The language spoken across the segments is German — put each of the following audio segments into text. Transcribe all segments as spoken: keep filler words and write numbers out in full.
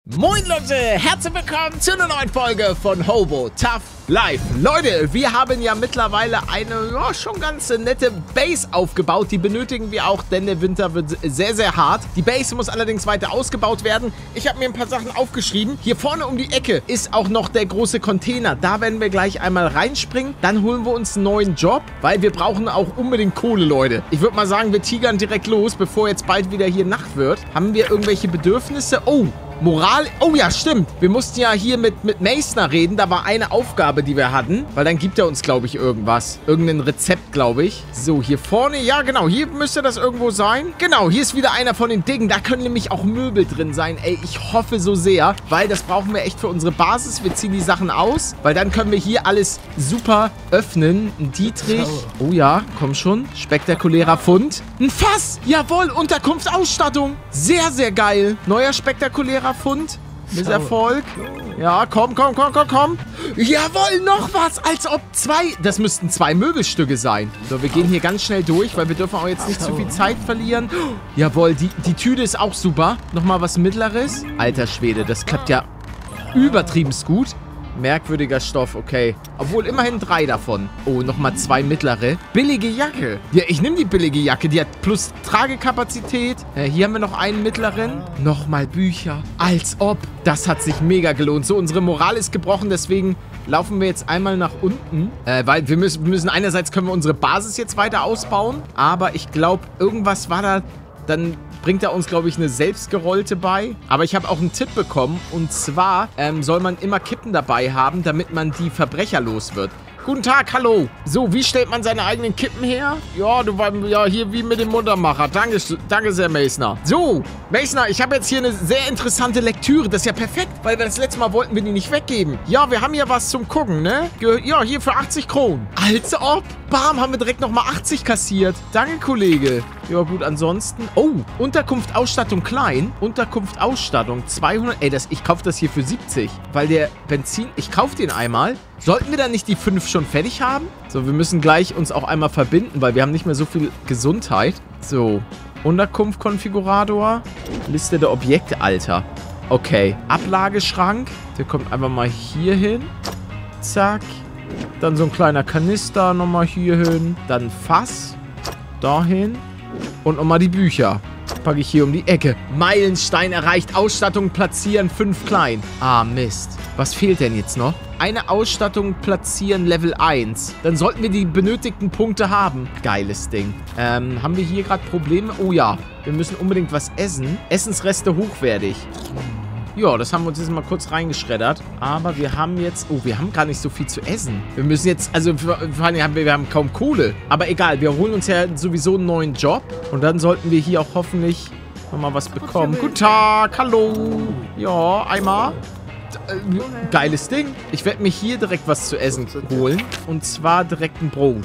Moin Leute, herzlich willkommen zu einer neuen Folge von Hobo Tough Life. Leute, wir haben ja mittlerweile eine ja, schon ganz nette Base aufgebaut. Die benötigen wir auch, denn der Winter wird sehr, sehr hart. Die Base muss allerdings weiter ausgebaut werden. Ich habe mir ein paar Sachen aufgeschrieben. Hier vorne um die Ecke ist auch noch der große Container. Da werden wir gleich einmal reinspringen. Dann holen wir uns einen neuen Job, weil wir brauchen auch unbedingt Kohle, Leute. Ich würde mal sagen, wir tigern direkt los, bevor jetzt bald wieder hier Nacht wird. Haben wir irgendwelche Bedürfnisse? Oh, Moral, oh ja, stimmt. Wir mussten ja hier mit, mit Meißner reden. Da war eine Aufgabe, die wir hatten. Weil dann gibt er uns, glaube ich, irgendwas. Irgendein Rezept, glaube ich. So, hier vorne, ja genau, hier müsste das irgendwo sein. Genau, hier ist wieder einer von den Dingen. Da können nämlich auch Möbel drin sein. Ey, ich hoffe so sehr, weil das brauchen wir echt für unsere Basis. Wir ziehen die Sachen aus, weil dann können wir hier alles super öffnen. Ein Dietrich, oh ja, komm schon. Spektakulärer Fund. Ein Fass, jawohl, Unterkunft, Ausstattung. Sehr, sehr geil. Neuer spektakulärer Fund. Misserfolg. Ja, komm, komm, komm, komm, komm. Jawohl, noch was. Als ob zwei... Das müssten zwei Möbelstücke sein. So, wir gehen hier ganz schnell durch, weil wir dürfen auch jetzt nicht zu viel Zeit verlieren. Jawohl, die, die Tüte ist auch super. Nochmal was Mittleres. Alter Schwede, das klappt ja übertriebenst gut. Merkwürdiger Stoff, okay. Obwohl immerhin drei davon. Oh, nochmal zwei mittlere. Billige Jacke. Ja, ich nehme die billige Jacke. Die hat plus Tragekapazität. Äh, hier haben wir noch einen mittleren. Nochmal Bücher. Als ob. Das hat sich mega gelohnt. So, unsere Moral ist gebrochen. Deswegen laufen wir jetzt einmal nach unten. Äh, weil wir müssen, wir müssen einerseits können wir unsere Basis jetzt weiter ausbauen. Aber ich glaube, irgendwas war da... Dann bringt er uns, glaube ich, eine selbstgerollte bei. Aber ich habe auch einen Tipp bekommen. Und zwar ähm, soll man immer Kippen dabei haben, damit man die Verbrecher los wird. Guten Tag, hallo. So, wie stellt man seine eigenen Kippen her? Ja, du warst ja hier wie mit dem Muntermacher. Danke, danke sehr, Meißner. So, Meißner, ich habe jetzt hier eine sehr interessante Lektüre. Das ist ja perfekt, weil wir das letzte Mal wollten wir die nicht weggeben. Ja, wir haben ja was zum Gucken, ne? Ja, hier für achtzig Kronen. Als ob. Bam, haben wir direkt nochmal achtzig kassiert. Danke, Kollege. Ja, gut, ansonsten... Oh, Unterkunft, Ausstattung klein. Unterkunft, Ausstattung zweihundert. Ey, das, ich kaufe das hier für siebzig. Weil der Benzin... Ich kaufe den einmal. Sollten wir dann nicht die fünf schon fertig haben? So, wir müssen gleich uns auch einmal verbinden, weil wir haben nicht mehr so viel Gesundheit. So, Unterkunft-Konfigurator. Liste der Objekte, Alter. Okay, Ablageschrank. Der kommt einfach mal hier hin. Zack. Dann so ein kleiner Kanister nochmal hier hin. Dann Fass. Dahin. Und nochmal die Bücher. Packe ich hier um die Ecke. Meilenstein erreicht. Ausstattung platzieren. fünf klein. Ah, Mist. Was fehlt denn jetzt noch? Eine Ausstattung platzieren Level eins. Dann sollten wir die benötigten Punkte haben. Geiles Ding. Ähm, haben wir hier gerade Probleme? Oh ja. Wir müssen unbedingt was essen. Essensreste hochwertig. Ja, das haben wir uns jetzt mal kurz reingeschreddert. Aber wir haben jetzt... Oh, wir haben gar nicht so viel zu essen. Wir müssen jetzt... Also, vor allem haben wir, wir haben kaum Kohle. Aber egal, wir holen uns ja sowieso einen neuen Job. Und dann sollten wir hier auch hoffentlich nochmal was bekommen. Guten Tag, hallo. Ja, einmal. Äh, geiles Ding. Ich werde mir hier direkt was zu essen holen. Und zwar direkt ein Brot.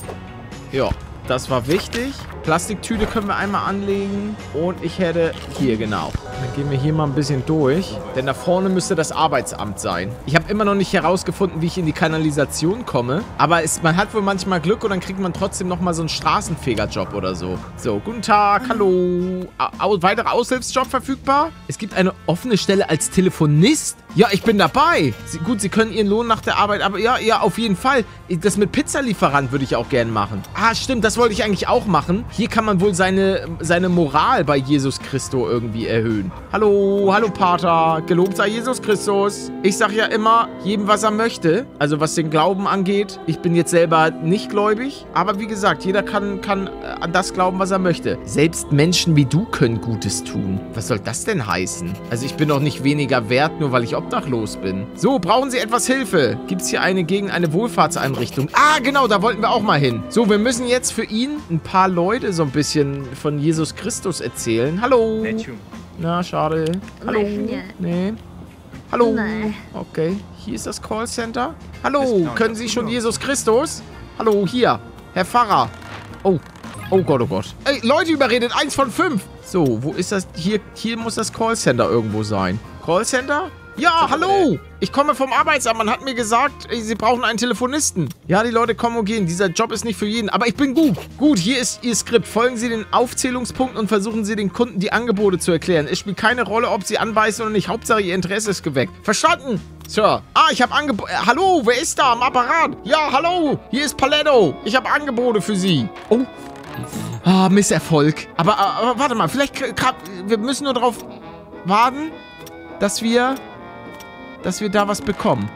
Ja, das war wichtig. Plastiktüte können wir einmal anlegen. Und ich hätte hier, genau. Dann gehen wir hier mal ein bisschen durch. Denn da vorne müsste das Arbeitsamt sein. Ich habe immer noch nicht herausgefunden, wie ich in die Kanalisation komme. Aber es, man hat wohl manchmal Glück und dann kriegt man trotzdem nochmal so einen Straßenfegerjob oder so. So, guten Tag, hallo. Au, weiterer Aushilfsjob verfügbar? Es gibt eine offene Stelle als Telefonist. Ja, ich bin dabei. Sie, gut, Sie können Ihren Lohn nach der Arbeit, aber ja, ja, auf jeden Fall. Das mit Pizzalieferant würde ich auch gerne machen. Ah, stimmt, das wollte ich eigentlich auch machen. Hier kann man wohl seine, seine Moral bei Jesus Christo irgendwie erhöhen. Hallo, hallo Pater. Gelobt sei Jesus Christus. Ich sag ja immer, jedem was er möchte. Also was den Glauben angeht. Ich bin jetzt selber nicht gläubig. Aber wie gesagt, jeder kann, kann an das glauben, was er möchte. Selbst Menschen wie du können Gutes tun. Was soll das denn heißen? Also ich bin doch nicht weniger wert, nur weil ich obdachlos bin. So, brauchen Sie etwas Hilfe? Gibt es hier eine gegen eine Wohlfahrtseinrichtung? Ah, genau, da wollten wir auch mal hin. So, wir müssen jetzt für ihn ein paar Leute so ein bisschen von Jesus Christus erzählen. Hallo. Na, schade. Hallo. Nee. Hallo. Okay, hier ist das Callcenter. Hallo, können Sie schon Jesus Christus? Hallo, hier. Herr Pfarrer. Oh. Oh Gott, oh Gott. Ey, Leute überredet. Eins von fünf. So, wo ist das? Hier, hier muss das Callcenter irgendwo sein. Callcenter? Ja, hallo. Ich komme vom Arbeitsamt. Man hat mir gesagt, sie brauchen einen Telefonisten. Ja, die Leute kommen und gehen. Dieser Job ist nicht für jeden. Aber ich bin gut. Gut, hier ist Ihr Skript. Folgen Sie den Aufzählungspunkten und versuchen Sie den Kunden die Angebote zu erklären. Es spielt keine Rolle, ob Sie anbeißen oder nicht. Hauptsache, Ihr Interesse ist geweckt. Verstanden? Sir. Ah, ich habe Angebote. Äh, hallo, wer ist da am Apparat? Ja, hallo. Hier ist Paletto. Ich habe Angebote für Sie. Oh. Ah, Misserfolg. Aber, aber warte mal. Vielleicht, wir müssen nur darauf warten, dass wir... dass wir da was bekommen.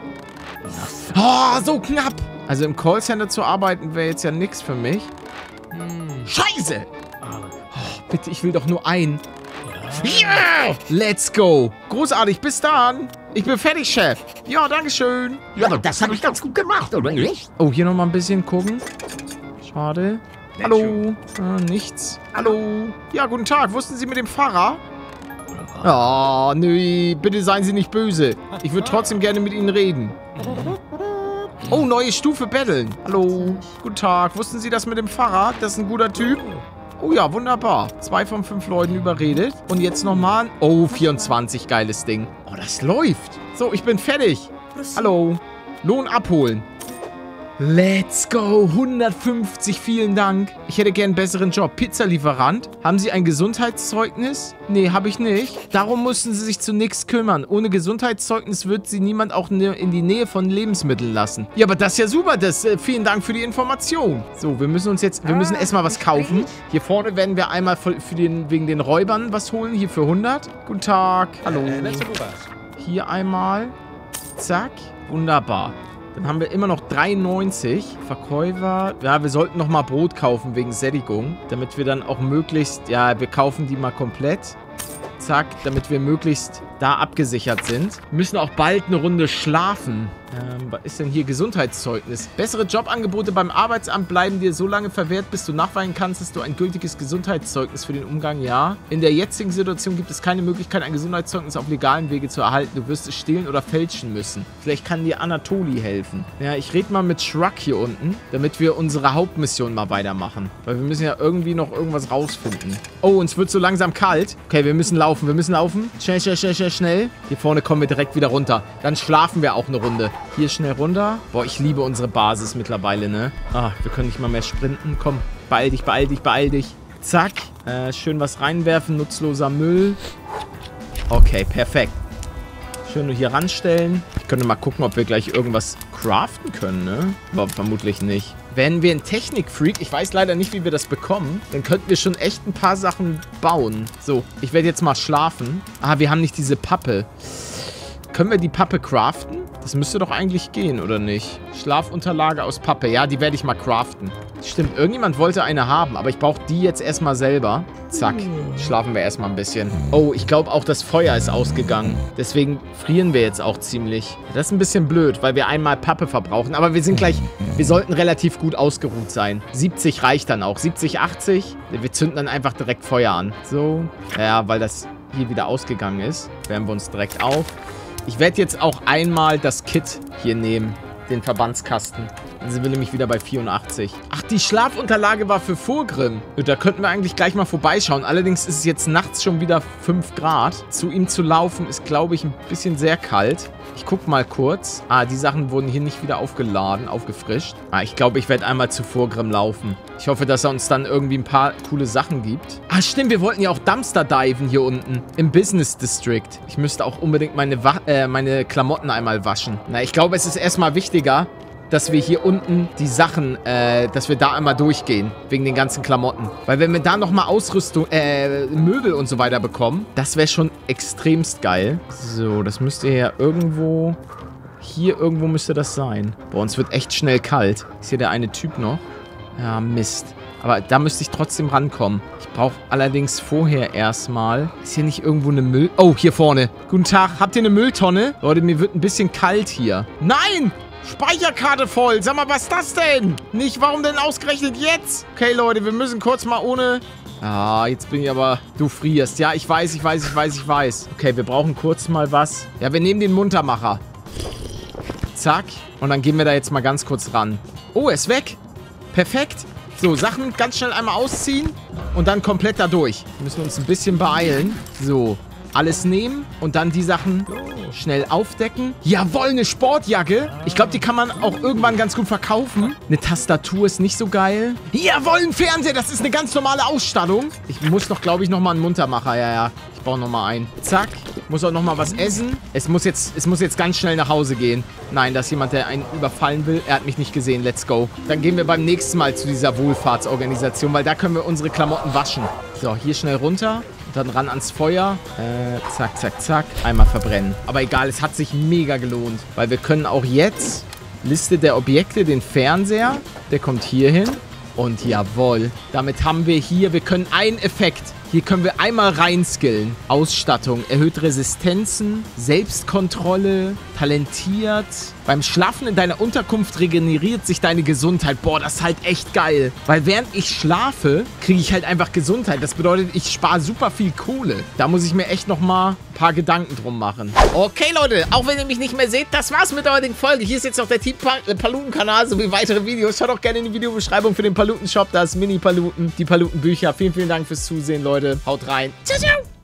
Oh, so knapp. Also im Callcenter zu arbeiten wäre jetzt ja nichts für mich. Scheiße. Oh, bitte, ich will doch nur ein. Ja. Let's go. Großartig, bis dann. Ich bin fertig, Chef. Ja, dankeschön. Ja, das habe ich ganz gut gemacht, oder nicht? Oh, hier nochmal ein bisschen gucken. Schade. Hallo. Ah, nichts. Hallo. Ja, guten Tag. Wussten Sie mit dem Fahrer? Oh, nö, bitte seien Sie nicht böse. Ich würde trotzdem gerne mit Ihnen reden. Oh, neue Stufe Betteln. Hallo, guten Tag. Wussten Sie das mit dem Fahrrad? Das ist ein guter Typ. Oh ja, wunderbar. Zwei von fünf Leuten überredet. Und jetzt nochmal. Oh, vierundzwanzig, geiles Ding. Oh, das läuft. So, ich bin fertig. Hallo. Lohn abholen. Let's go. hundertfünfzig, vielen Dank. Ich hätte gern einen besseren Job. Pizzalieferant. Haben Sie ein Gesundheitszeugnis? Nee, habe ich nicht. Darum mussten Sie sich zunächst kümmern. Ohne Gesundheitszeugnis wird Sie niemand auch in die Nähe von Lebensmitteln lassen. Ja, aber das ist ja super. Das, äh, vielen Dank für die Information. So, wir müssen uns jetzt, wir müssen erstmal was kaufen. Hier vorne werden wir einmal für den, wegen den Räubern was holen. Hier für hundert. Guten Tag. Hallo. Hier einmal. Zack. Wunderbar. Dann haben wir immer noch drei neunzig. Verkäufer. Ja, wir sollten nochmal Brot kaufen wegen Sättigung. Damit wir dann auch möglichst... Ja, wir kaufen die mal komplett. Zack, damit wir möglichst da abgesichert sind. Wir müssen auch bald eine Runde schlafen. Ähm, was ist denn hier? Gesundheitszeugnis. Bessere Jobangebote beim Arbeitsamt bleiben dir so lange verwehrt, bis du nachweisen kannst, dass du ein gültiges Gesundheitszeugnis für den Umgang, ja. In der jetzigen Situation gibt es keine Möglichkeit, ein Gesundheitszeugnis auf legalen Wege zu erhalten. Du wirst es stehlen oder fälschen müssen. Vielleicht kann dir Anatoli helfen. Ja, ich rede mal mit Shrug hier unten, damit wir unsere Hauptmission mal weitermachen. Weil wir müssen ja irgendwie noch irgendwas rausfinden. Oh, uns wird so langsam kalt. Okay, wir müssen laufen. Wir müssen laufen. Schnell, schnell, schnell, schnell, schnell. Hier vorne kommen wir direkt wieder runter. Dann schlafen wir auch eine Runde. Hier schnell runter. Boah, ich liebe unsere Basis mittlerweile, ne? Ah, wir können nicht mal mehr sprinten. Komm, beeil dich, beeil dich, beeil dich. Zack. Äh, schön was reinwerfen. Nutzloser Müll. Okay, perfekt. Schön nur hier ranstellen. Ich könnte mal gucken, ob wir gleich irgendwas craften können, ne? Aber vermutlich nicht. Wenn wir ein Technikfreak, ich weiß leider nicht, wie wir das bekommen, dann könnten wir schon echt ein paar Sachen bauen. So, ich werde jetzt mal schlafen. Ah, wir haben nicht diese Pappe. Können wir die Pappe craften? Das müsste doch eigentlich gehen, oder nicht? Schlafunterlage aus Pappe. Ja, die werde ich mal craften. Stimmt, irgendjemand wollte eine haben, aber ich brauche die jetzt erstmal selber. Zack, schlafen wir erstmal ein bisschen. Oh, ich glaube auch, das Feuer ist ausgegangen. Deswegen frieren wir jetzt auch ziemlich. Das ist ein bisschen blöd, weil wir einmal Pappe verbrauchen. Aber wir sind gleich, wir sollten relativ gut ausgeruht sein. siebzig reicht dann auch. siebzig, achtzig. Wir zünden dann einfach direkt Feuer an. So, ja, weil das hier wieder ausgegangen ist, wärmen wir uns direkt auf. Ich werde jetzt auch einmal das Kit hier nehmen, den Verbandskasten. Dann sind wir nämlich wieder bei vierundachtzig. Ach, die Schlafunterlage war für Vorgrim. Da könnten wir eigentlich gleich mal vorbeischauen. Allerdings ist es jetzt nachts schon wieder fünf Grad. Zu ihm zu laufen ist, glaube ich, ein bisschen sehr kalt. Ich gucke mal kurz. Ah, die Sachen wurden hier nicht wieder aufgeladen, aufgefrischt. Ah, ich glaube, ich werde einmal zu Vorgrim laufen. Ich hoffe, dass er uns dann irgendwie ein paar coole Sachen gibt. Ah, stimmt, wir wollten ja auch Dumpster diven hier unten. Im Business District. Ich müsste auch unbedingt meine, Wa äh, meine Klamotten einmal waschen. Na, ich glaube, es ist erstmal wichtiger, dass wir hier unten die Sachen, äh, dass wir da einmal durchgehen. Wegen den ganzen Klamotten. Weil wenn wir da nochmal Ausrüstung, äh, Möbel und so weiter bekommen, das wäre schon extremst geil. So, das müsste ja irgendwo... Hier irgendwo müsste das sein. Boah, uns wird echt schnell kalt. Ist hier der eine Typ noch? Ja, Mist. Aber da müsste ich trotzdem rankommen. Ich brauche allerdings vorher erstmal... Ist hier nicht irgendwo eine Müll... Oh, hier vorne. Guten Tag. Habt ihr eine Mülltonne? Leute, mir wird ein bisschen kalt hier. Nein! Speicherkarte voll. Sag mal, was ist das denn? Nicht, warum denn ausgerechnet jetzt? Okay, Leute, wir müssen kurz mal ohne... Ah, jetzt bin ich aber... Du frierst. Ja, ich weiß, ich weiß, ich weiß, ich weiß. Okay, wir brauchen kurz mal was. Ja, wir nehmen den Muntermacher. Zack. Und dann gehen wir da jetzt mal ganz kurz ran. Oh, er ist weg. Perfekt. So, Sachen ganz schnell einmal ausziehen. Und dann komplett da durch. Wir müssen uns ein bisschen beeilen. So. Alles nehmen und dann die Sachen Schnell aufdecken. Jawohl, eine Sportjacke. Ich glaube, die kann man auch irgendwann ganz gut verkaufen. Eine Tastatur ist nicht so geil. Jawohl, ein Fernseher. Das ist eine ganz normale Ausstattung. Ich muss noch, glaube ich, nochmal einen Muntermacher. Ja, ja. Ich baue nochmal ein. Zack. Muss auch nochmal was essen. Es muss, jetzt, es muss jetzt ganz schnell nach Hause gehen. Nein, da ist jemand, der einen überfallen will. Er hat mich nicht gesehen. Let's go. Dann gehen wir beim nächsten Mal zu dieser Wohlfahrtsorganisation, weil da können wir unsere Klamotten waschen. So, hier schnell runter. Dann ran ans Feuer. Äh, zack, zack, zack. Einmal verbrennen. Aber egal, es hat sich mega gelohnt. Weil wir können auch jetzt... Liste der Objekte, den Fernseher. Der kommt hier hin. Und jawohl. Damit haben wir hier... Wir können einen Effekt... Hier können wir einmal reinskillen. Ausstattung. Erhöht Resistenzen. Selbstkontrolle. Talentiert. Beim Schlafen in deiner Unterkunft regeneriert sich deine Gesundheit. Boah, das ist halt echt geil. Weil während ich schlafe, kriege ich halt einfach Gesundheit. Das bedeutet, ich spare super viel Kohle. Da muss ich mir echt nochmal ein paar Gedanken drum machen. Okay, Leute. Auch wenn ihr mich nicht mehr seht, das war's mit der heutigen Folge. Hier ist jetzt noch der Team Paluten-Kanal sowie weitere Videos. Schaut auch gerne in die Videobeschreibung für den Paluten-Shop. Da ist Mini-Paluten, die Paluten-Bücher. Vielen, vielen Dank fürs Zusehen, Leute. Haut rein. Ciao, ciao.